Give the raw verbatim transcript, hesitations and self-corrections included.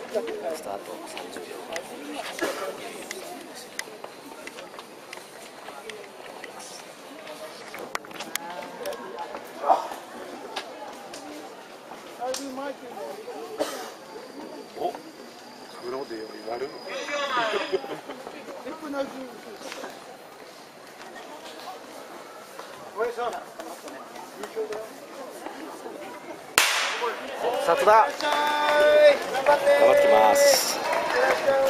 スタートさんじゅうびょう。 お、カメラで言われるの。 スタートだ。頑張ってきます。